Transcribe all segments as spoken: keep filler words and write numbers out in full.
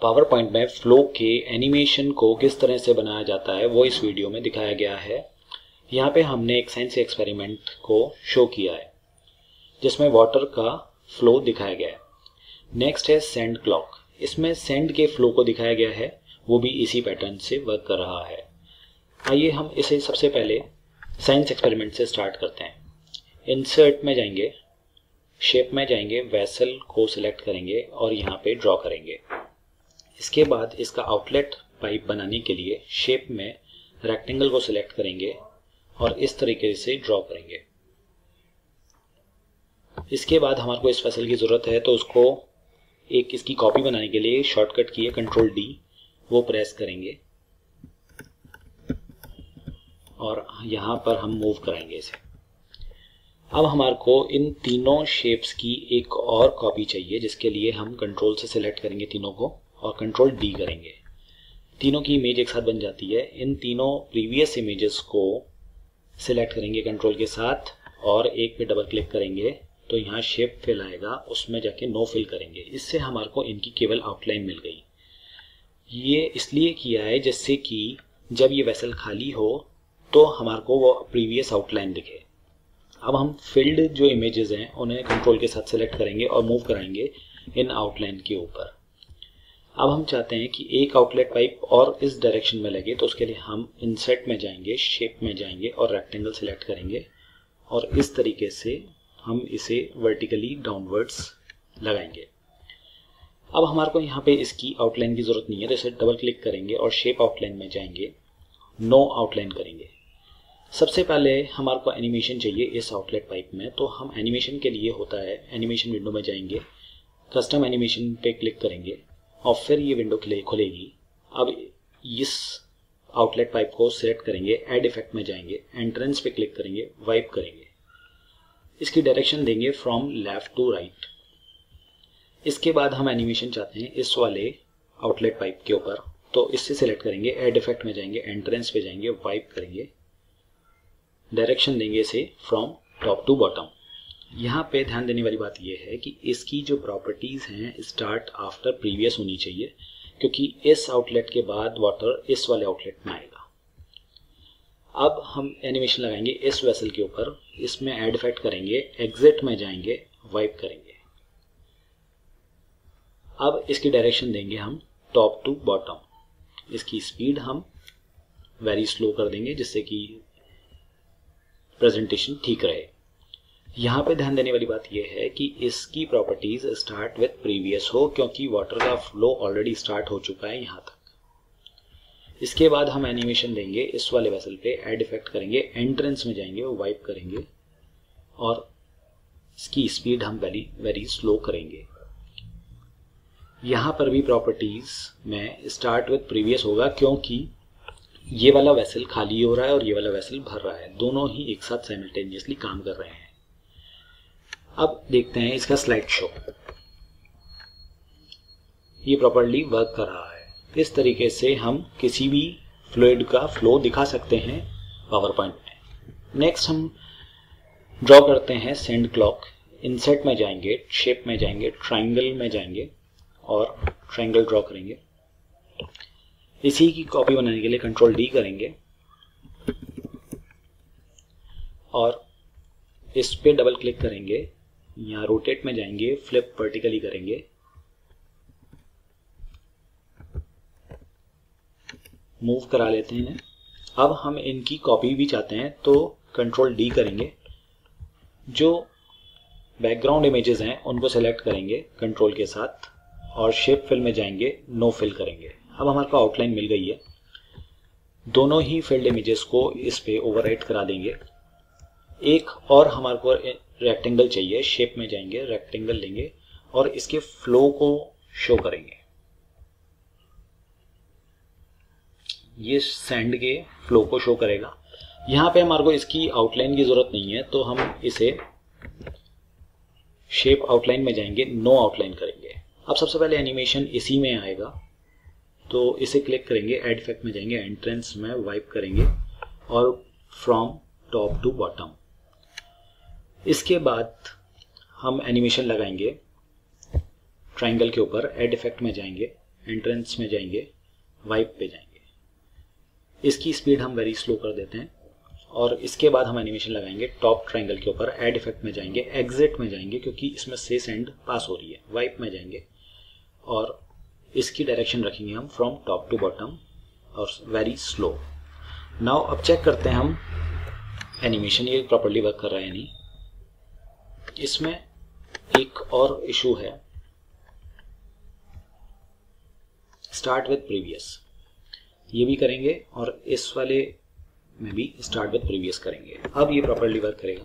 Power point में flow के animation को किस तरह से बनाया जाता है वो इस वीडियो में दिखाया गया है। यहाँ पे हमने एक साइंस एक्सपेरिमेंट को शो किया है जिसमें वाटर का फ्लो दिखाया गया है। नेक्स्ट है सैंड क्लॉक। इसमें सैंड के फ्लो को दिखाया गया है, वो भी इसी पैटर्न से वर्क कर रहा है। आइए हम इसे सबसे पहले साइंस एक्सपेरिमेंट से स्टार्ट करते हैं। इंसर्ट में जाएंगे, शेप में जाएंगे, वेसल को सिलेक्ट करेंगे और यहाँ पे ड्रॉ करेंगे। इसके बाद इसका आउटलेट पाइप बनाने के लिए शेप में रेक्टेंगल को सिलेक्ट करेंगे और इस तरीके से ड्रॉ करेंगे। इसके बाद हमारे को इस वेसल की ज़रूरत है तो उसको एक इसकी कॉपी बनाने के लिए शॉर्टकट की है कंट्रोल डी, वो प्रेस करेंगे और यहाँ पर हम मूव कराएंगे इसे। अब हमारे को इन तीनों शेप्स की एक और कॉपी चाहिए जिसके लिए हम कंट्रोल से सिलेक्ट करेंगे तीनों को और कंट्रोल डी करेंगे। तीनों की इमेज एक साथ बन जाती है। इन तीनों प्रीवियस इमेजेस को सिलेक्ट करेंगे कंट्रोल के साथ और एक पे डबल क्लिक करेंगे तो यहाँ शेप फिल आएगा, उसमें जाके नो फिल करेंगे। इससे हमारे को इनकी केवल आउटलाइन मिल गई। ये इसलिए किया है जिससे कि जब ये वेसल खाली हो तो हमारे को वो प्रीवियस आउटलाइन दिखे। अब हम फिल्ड जो इमेजेस हैं उन्हें कंट्रोल के साथ सेलेक्ट करेंगे और मूव कराएंगे इन आउटलाइन के ऊपर। अब हम चाहते हैं कि एक आउटलेट पाइप और इस डायरेक्शन में लगे तो उसके लिए हम इंसर्ट में जाएंगे, शेप में जाएंगे और रेक्टेंगल सेलेक्ट करेंगे और इस तरीके से हम इसे वर्टिकली डाउनवर्ड्स लगाएंगे। अब हमारे को यहाँ पे इसकी आउटलाइन की ज़रूरत नहीं है तो इसे डबल क्लिक करेंगे और शेप आउटलाइन में जाएंगे, नो आउटलाइन करेंगे। सबसे पहले हमारे को एनिमेशन चाहिए इस आउटलेट पाइप में, तो हम एनिमेशन के लिए होता है एनिमेशन विंडो में जाएंगे, कस्टम एनिमेशन पे क्लिक करेंगे और फिर ये विंडो खुलेगी। अब इस आउटलेट पाइप को सिलेक्ट करेंगे, ऐड इफेक्ट में जाएंगे, एंट्रेंस पे क्लिक करेंगे, वाइप करेंगे। इसकी डायरेक्शन देंगे फ्रॉम लेफ्ट टू राइट। इसके बाद हम एनिमेशन चाहते हैं इस वाले आउटलेट पाइप के ऊपर, तो इससे सिलेक्ट करेंगे, ऐड इफेक्ट में जाएंगे, एंट्रेंस पे जाएंगे, वाइप करेंगे, डायरेक्शन देंगे इसे फ्रॉम टॉप टू बॉटम। यहाँ पे ध्यान देने वाली बात यह है कि इसकी जो प्रॉपर्टीज़ हैं स्टार्ट आफ्टर प्रीवियस होनी चाहिए, क्योंकि इस आउटलेट के बाद वाटर इस वाले आउटलेट में आएगा। अब हम एनिमेशन लगाएंगे इस वेसल के ऊपर, इसमें ऐड इफेक्ट करेंगे, एग्जिट में जाएंगे, वाइप करेंगे। अब इसकी डायरेक्शन देंगे हम टॉप टू बॉटम। इसकी स्पीड हम वेरी स्लो कर देंगे जिससे कि प्रेजेंटेशन ठीक रहे। यहाँ पे ध्यान देने वाली बात यह है कि इसकी प्रॉपर्टीज स्टार्ट विथ प्रीवियस हो, क्योंकि वाटर का फ्लो ऑलरेडी स्टार्ट हो चुका है यहाँ तक। इसके बाद हम एनिमेशन देंगे इस वाले वेसल पे, ऐड इफेक्ट करेंगे, एंट्रेंस में जाएंगे, वाइप करेंगे और इसकी स्पीड हम वेरी वेरी स्लो करेंगे। यहाँ पर भी प्रॉपर्टीज में स्टार्ट विथ प्रीवियस होगा क्योंकि ये वाला वेसल खाली हो रहा है और ये वाला वेसल भर रहा है, दोनों ही एक साथ साइमल्टेनियसली काम कर रहे हैं। अब देखते हैं इसका स्लाइड शो। ये प्रॉपर्ली वर्क कर रहा है। इस तरीके से हम किसी भी फ्लूइड का फ्लो दिखा सकते हैं पावर पॉइंट में। नेक्स्ट हम ड्रॉ करते हैं सैंड क्लॉक। इंसर्ट में जाएंगे, शेप में जाएंगे, ट्राइंगल में जाएंगे और ट्राइंगल ड्रॉ करेंगे। इसी की कॉपी बनाने के लिए कंट्रोल डी करेंगे और इस पे डबल क्लिक करेंगे, यहाँ रोटेट में जाएंगे, फ्लिप वर्टिकली करेंगे, मूव करा लेते हैं। अब हम इनकी कॉपी भी चाहते हैं तो कंट्रोल डी करेंगे। जो बैकग्राउंड इमेजेस हैं उनको सेलेक्ट करेंगे कंट्रोल के साथ और शेप फिल में जाएंगे, नो फिल करेंगे। अब हमारे को आउटलाइन मिल गई है। दोनों ही फील्ड इमेजेस को इस पे ओवरराइट करा देंगे। एक और हमारे को रेक्टेंगल चाहिए, शेप में जाएंगे, रेक्टेंगल लेंगे और इसके फ्लो को शो करेंगे। ये सैंड के फ्लो को शो करेगा। यहाँ पे हमारे को इसकी आउटलाइन की जरूरत नहीं है तो हम इसे शेप आउटलाइन में जाएंगे, नो आउटलाइन करेंगे। अब सबसे पहले एनिमेशन इसी में आएगा तो इसे क्लिक करेंगे, ऐड इफेक्ट में जाएंगे, एंट्रेंस में वाइप करेंगे और फ्रॉम टॉप टू बॉटम। इसके बाद हम एनिमेशन लगाएंगे ट्राइंगल के ऊपर, ऐड इफेक्ट में जाएंगे, एंट्रेंस में जाएंगे, वाइप पे जाएंगे, इसकी स्पीड हम वेरी स्लो कर देते हैं और इसके बाद हम एनिमेशन लगाएंगे टॉप ट्रायंगल के ऊपर। ऐड इफेक्ट में जाएंगे, एग्जिट में जाएंगे क्योंकि इसमें से सेंड पास हो रही है, वाइप में जाएंगे और इसकी डायरेक्शन रखेंगे हम फ्रॉम टॉप टू बॉटम और वेरी स्लो। नाउ अब चेक करते हैं हम एनिमेशन ये प्रॉपर्ली वर्क कर रहा है या नहीं। इसमें एक और इशू है, स्टार्ट विद प्रीवियस, ये भी करेंगे और इस वाले में भी स्टार्ट विद प्रीवियस करेंगे। अब ये प्रॉपर्ली वर्क करेगा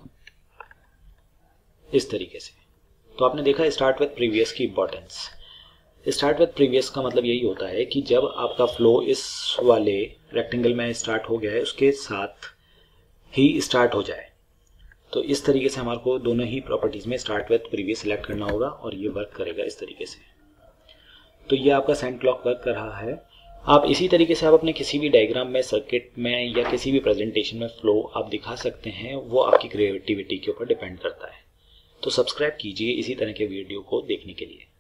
इस तरीके से। तो आपने देखा स्टार्ट विद प्रीवियस की इंपॉर्टेंस। स्टार्ट विद प्रीवियस का मतलब यही होता है कि जब आपका फ्लो इस वाले रेक्टेंगल में स्टार्ट हो गया है उसके साथ ही स्टार्ट हो जाए। तो इस तरीके से हमारे को दोनों ही प्रॉपर्टीज में स्टार्ट विद प्रीवियस सिलेक्ट करना होगा और ये वर्क करेगा इस तरीके से। तो ये आपका सेंड क्लॉक वर्क कर रहा है। आप इसी तरीके से आप अपने किसी भी डायग्राम में, सर्किट में या किसी भी प्रेजेंटेशन में फ्लो आप दिखा सकते हैं, वो आपकी क्रिएटिविटी के ऊपर डिपेंड करता है। तो सब्सक्राइब कीजिए इसी तरह के वीडियो को देखने के लिए।